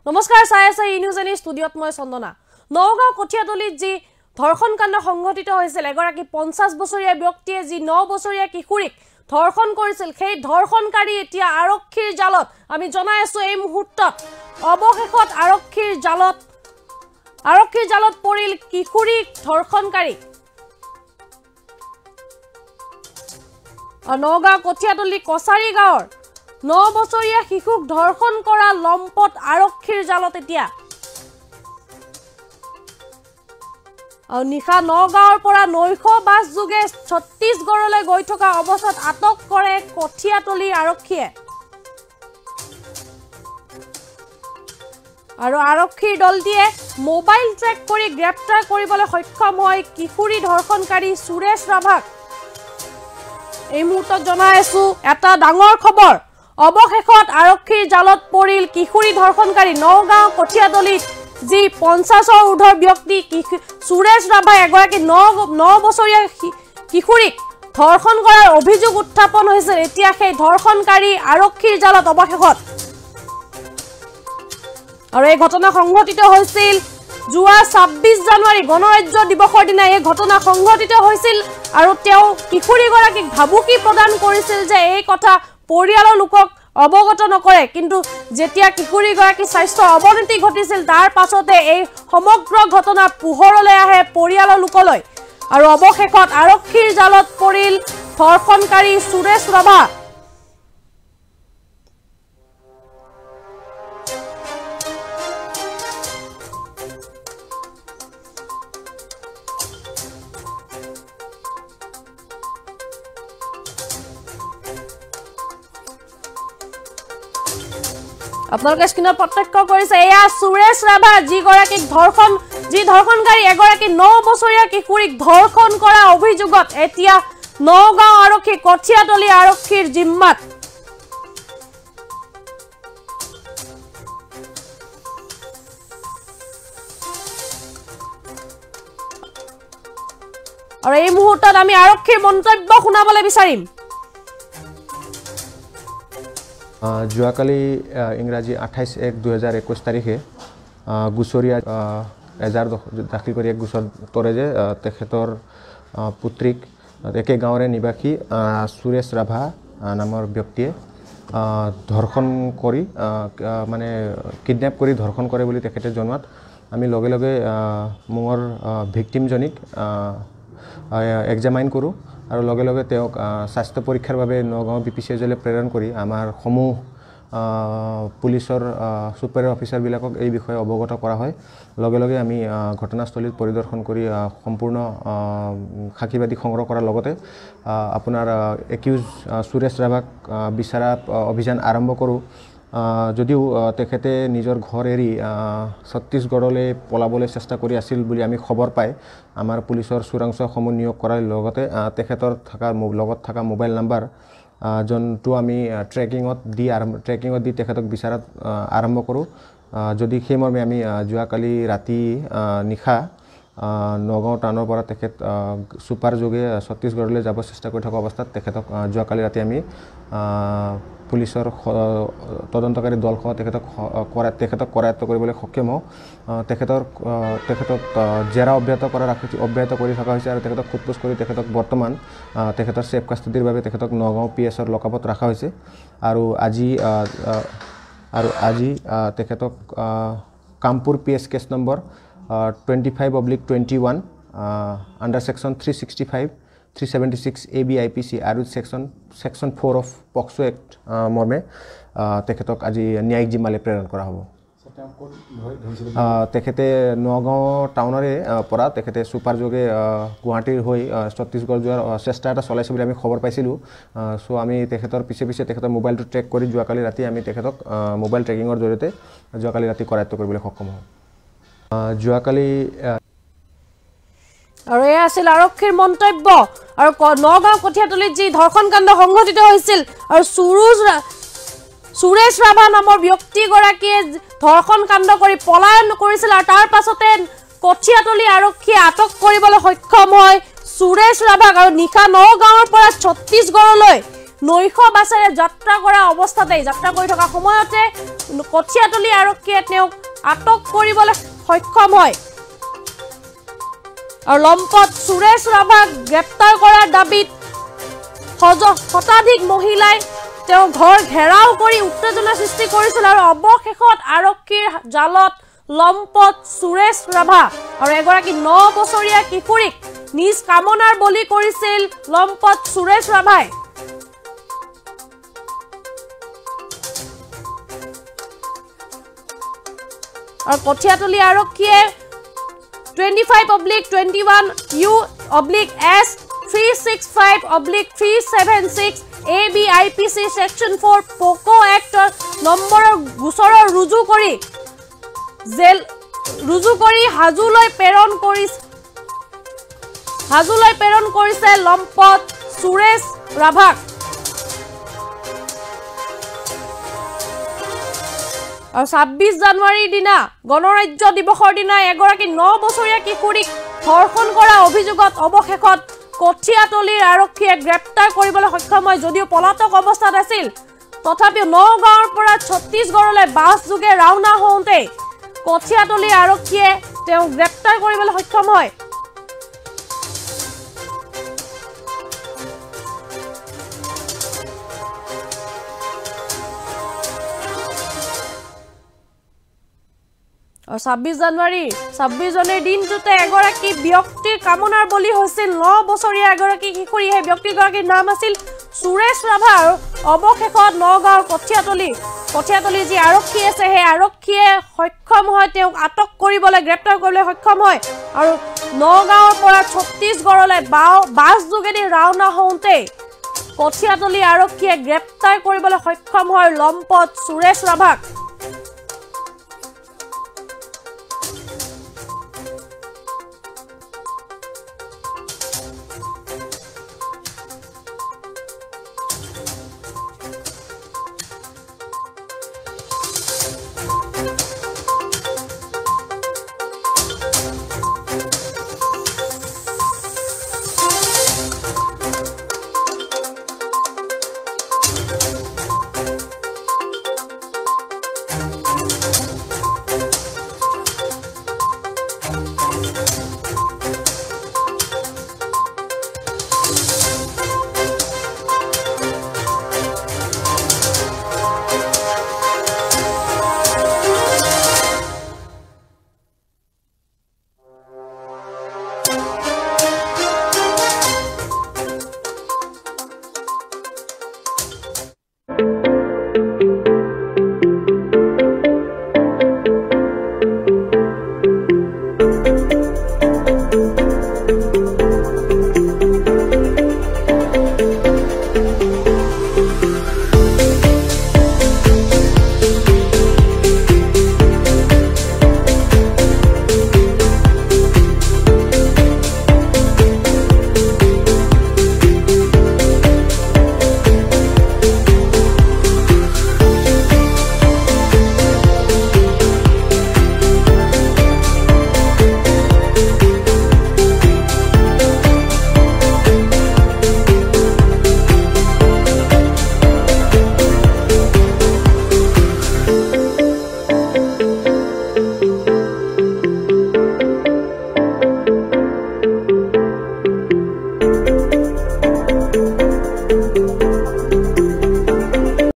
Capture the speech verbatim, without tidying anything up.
নমস্কাৰ চাই আছে ই নিউজ এনি ষ্টুডিঅত মই চন্দনা নগাঁও কঠিয়াতলিত যি ধৰ্ষণ কাণ্ড সংঘটিত হৈছিল এগৰাকী পঞ্চাছ বছৰীয়া ব্যক্তিয়ে যি ন বছৰীয়া কিশোৰীক ধৰ্ষণ কৰিছিল সেই ধৰ্ষণকাৰী এতিয়া আৰক্ষীৰ জালত আমি জনাই আছো এই মুহূৰ্তত অৱশেষত আৰক্ষীৰ জালত আৰক্ষীৰ জালত পৰিল কিশোৰীক ধৰ্ষণকাৰী নগাঁও কঠিয়াতলি কছাৰী গাঁৱৰ ন বছৰীয়া শিশুক ধৰ্ষণ কৰা লম্পট আৰক্ষীৰ জালত এতিয়া আৰু নিশা নগাঁৱৰ পৰা নৈশ বাছ যোগে ছত্তীশগড়লৈ গৈ থকা অৱস্থাত আটক কৰে কঠিয়াতলি আৰক্ষীয়ে আৰু আৰক্ষীৰ দলটিয়ে মোবাইল ট্ৰেক কৰি গ্ৰেপ্তাৰ কৰিবলৈ সক্ষম হয় কিশোৰী ধৰ্ষণকাৰী সুৰেশ ৰাভাক এই মুহূৰ্তত জনাই আছো এটা ডাঙৰ খবৰ অৱশেষত আৰক্ষীৰ জালত পৰিল কিশোৰী ধৰ্ষণকাৰী নগাঁও কঠিয়াতলিত যি পঞ্চাছৰ ঊৰ্ধৰ ব্যক্তি সুৰেশ ৰাভা এগৰাকী ন বছৰীয়া কিশোৰীক ধৰ্ষণ কৰাৰ অভিযোগ উত্থাপন হৈছে এতিয়া সেই ধৰ্ষণকাৰী আৰক্ষীৰ জালত অৱশেষত আৰু এই ঘটনা সংঘটিত হৈছিল যোৱা ছাব্বিছ জানুৱাৰী গণৰাজ্য দিৱসৰ দিনা এই ঘটনা সংঘটিত হৈছিল আৰু তেওঁ কিশোৰীগৰাকীক ভাবুকি প্ৰদান কৰিছিল যে এই কথা পৰিয়ালৰ লোকক অৱগত নকৰে কিন্তু যেতিয়া কিশোৰীগৰাকী স্বাস্থ্য অৱনতি ঘটিছিল তাৰ পাছতে এই সমগ্ৰ ঘটনা পোহৰলৈ আহে পৰিয়ালৰ লোকলৈ আৰু অৱশেষত আৰক্ষীৰ জালত পৰিল ধৰ্ষণকাৰী সুৰেশ ৰাভা আপোনালোকে স্ক্ৰীনত প্ৰত্যক্ষ কৰিছে এয়া সুৰেশ ৰাভা যিগৰাকীক ধৰ্ষণ যি ধৰ্ষণকাৰী এগৰাকী ন বছৰীয়া কিশোৰীক ধৰ্ষণ কৰা অভিযোগত এতিয়া নগাঁও আৰক্ষী কঠিয়াতলি আৰক্ষীৰ জিম্মাত আৰু এই মুহূৰ্তত আমি আৰক্ষীৰ মন্তব্য শুনাবলৈ বিচাৰিম যোৱাকালি ইংৰাজী আঠাইছ এক দুহেজাৰ একৈছ তাৰিখে গুচৰীয়া এজাৰ দাখিল কৰি এক গোচৰ তৰে যে তেখেতৰ পুত্ৰীক একে গাঁৱৰে নিবাসী সুৰেশ ৰাভা নামৰ ব্যক্তিয়ে ধৰ্ষণ কৰি মানে কিডনেপ কৰি ধৰ্ষণ কৰে বুলি তেখেতে জনোৱাত আমি লগে লগে মোৰ ভিক্টিমজনীক এক্সামাইন কৰোঁ আৰু লগে লগে তেওঁক স্বাস্থ্য পৰীক্ষাৰ বাবে নগাঁও বি পি চি এজলৈ প্ৰেৰণ কৰি আমাৰ সমূহ পুলিচৰ ছুপাৰিয়ৰ অফিচাৰবিলাকক এই বিষয়ে অৱগত কৰা হয় লগে লগে আমি ঘটনাস্থলীত পৰিদৰ্শন কৰি সম্পূৰ্ণ সাক্ষীবাদী সংগ্ৰহ কৰাৰ লগতে আপোনাৰ একিউজ সুৰেশ ৰাভাক বিচাৰা অভিযান আৰম্ভ কৰোঁ যদিও তেখেতে নিজৰ ঘৰ এৰি ছত্তীশগড়লৈ পলাবলৈ চেষ্টা কৰি আছিল বুলি আমি খবৰ পাই আমাৰ পুলিচৰ চোৰাংচোৱাসমূহ নিয়োগ কৰাৰ লগতে তেখেতৰ থকা লগত থকা মোবাইল নাম্বাৰ যোনটো আমি ট্ৰেকিঙত দি আৰম্ভ ট্ৰেকিঙত দি তেখেতক বিচাৰাত আৰম্ভ কৰোঁ যদি সেইমৰ্মে আমি যোৱাকালি ৰাতি নিশা নগাঁও টাউনৰ পৰা তেখেত ছুপাৰ যোগে ছত্তীশগড়লৈ যাব চেষ্টা কৰি থকা অৱস্থাত তেখেতক যোৱাকালি ৰাতি আমি পুলিচৰ তদন্তকাৰী দলসহ তেখেতক কৰা তেখেতক কৰায়ত্ব কৰিবলৈ সক্ষম হওঁ তেখেতৰ তেখেতক জেৰা অব্যাহত কৰা ৰাখি অব্যাহত কৰি থকা হৈছে আৰু তেখেতক সোধপোছ কৰি তেখেতক বৰ্তমান তেখেতৰ ছেফ কাষ্টডিৰ বাবে তেখেতক নগাঁও পি এছৰ লকআপত ৰখা হৈছে আৰু আজি আৰু আজি তেখেতক Kampur P S case number twenty five oblique twenty one under section three sixty five three seventy six A B I P C আৰু section section four of POCSO act মৰ্মে তেখেতক আজি ন্যায়িক জিম্মালৈ প্ৰেৰণ কৰা হ'ব তেখেতে নগাঁও টাউনৰে পৰা তেখেতে ছুপাৰ যোগে গুৱাহাটীৰ হৈ ছত্তীশগড় যোৱাৰ চেষ্টা এটা চলাইছে বুলি আমি খবৰ পাইছিলোঁ চ' আমি তেখেতৰ পিছে পিছে তেখেতৰ মোবাইলটো ট্ৰেক কৰি যোৱাকালি ৰাতি আমি তেখেতক মোবাইল ট্ৰেকিঙৰ জৰিয়তে যোৱাকালি ৰাতি কৰায়ত্ব কৰিবলৈ সক্ষম হওঁ যোৱাকালি আৰু এয়া আছিল আৰক্ষীৰ মন্তব্য আৰু নগাঁও কঠিয়াতলিত যি ধৰ্ষণ কাণ্ড সংঘটিত হৈছিল আৰু সুৰুজ সুৰেশ ৰাভা নামৰ ব্যক্তিগৰাকীয়ে ধৰ্ষণ কাণ্ড কৰি পলায়ন কৰিছিল আৰু তাৰ পাছতে কঠিয়াতলি আৰক্ষীয়ে আটক কৰিবলৈ সক্ষম হয় সুৰেশ ৰাভাক আৰু নিশা নগাঁৱৰ পৰা ছত্তীশগড়লৈ নৈশ বাছেৰে যাত্ৰা কৰা অৱস্থাতেই যাত্ৰা কৰি থকা সময়তে কঠিয়াতলি আৰক্ষীয়ে তেওঁক আটক কৰিবলৈ সক্ষম হয় আৰু লম্পট সুৰেশ ৰাভাক গ্ৰেপ্তাৰ কৰাৰ দাবীত শতাধিক মহিলাই তেওঁ ঘৰ ঘেৰাও কৰি উত্তেজনা সৃষ্টি কৰিছিল আৰু অৱশেষত আৰক্ষীৰ জালত লম্পট সুৰেশ ৰাভা আৰু এগৰাকী ন বছৰীয়া কিশোৰীক নিজ কামনাৰ বলি কৰিছিল লম্পট সুৰেশ ৰাভাই আৰু কঠিয়াতলি আৰক্ষীয়ে twenty-five oblique twenty-one U oblique S three sixty-five oblique three seventy-six A B I P C section four POCO Act নম্বৰৰ গোচৰৰ ৰুজু কৰি জেল ৰুজু কৰি হাজুলৈ প্ৰেৰণ কৰিছে হাজুলৈ প্ৰেৰণ কৰিছে লম্পট সুৰেশ ৰাভাক আৰু ছাব্বিছ জানুৱাৰীৰ দিনা গণৰাজ্য দিৱসৰ দিনা এগৰাকী ন বছৰীয়া কিশোৰীক ধৰ্ষণ কৰা অভিযোগত অৱশেষত কঠিয়াতলিৰ আৰক্ষীয়ে গ্ৰেপ্তাৰ কৰিবলৈ সক্ষম হয় যদিও পলাতক অৱস্থাত আছিল তথাপিও নগাঁৱৰ পৰা ছত্তীশগড়লৈ বাছ যোগে ৰাওনা হওঁতে কঠিয়াতলিৰ আৰক্ষীয়ে তেওঁ গ্ৰেপ্তাৰ কৰিবলৈ সক্ষম হয় ছাব্বিছ জানুৱাৰী ছাব্বিছ জানুৱাৰীৰ দিনটোতে এগৰাকী ব্যক্তিৰ কামনাৰ বলি হৈছিল ন বছৰীয়া এগৰাকী কিশোৰী সেই ব্যক্তিগৰাকীৰ নাম আছিল সুৰেশ ৰাভা আৰু অৱশেষত নগাঁৱৰ কঠিয়াতলি কঠিয়াতলি যি আৰক্ষী আছে সেই আৰক্ষীয়ে সক্ষম হয় তেওঁক আটক কৰিবলৈ গ্ৰেপ্তাৰ কৰিবলৈ সক্ষম হয় আৰু নগাঁৱৰ পৰা ছত্তীশগড়লৈ বাছ যোগেদি ৰাওনা হওঁতে কঠিয়াতলি আৰক্ষীয়ে গ্ৰেপ্তাৰ কৰিবলৈ সক্ষম হয় লম্পট সুৰেশ ৰাভাক